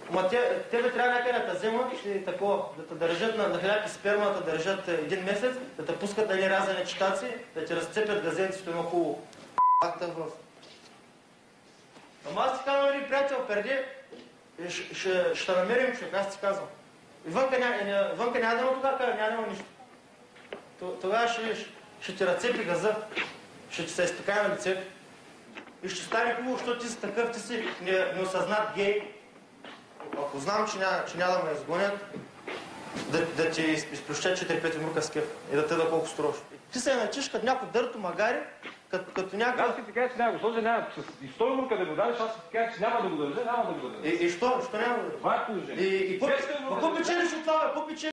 Ма тебе трябва някъде да те вземат и такова, да те държат на хляб и сперма, да те държат един месец, да те пускат на разни читаци, да ти разцепят газенцето едно хубаво акта в... Ама аз ти казвам, един приятел, преди ще намерим човек, аз ти казвам. И вънка няма да има тогава, няма да има нищо. Тогава ще ти разцепи газа, ще ти се изпекае на лицето. И ще стане хубаво, защото ти си такъв, ти си неосъзнат гей. Ако знам, че няма да ме изгонят, да ти изплющат 4-5 мрука с кеф и да те да колко струваш. Ти се начиш като някой дърто магари, като някой... Аз ти кажа, че няма го сложа, няма. И 100 мрука да го дадеш, аз ти кажа, че няма да го държа, няма да го държа. И що няма да го държа? Това е положение. И какво печелиш от това, бе?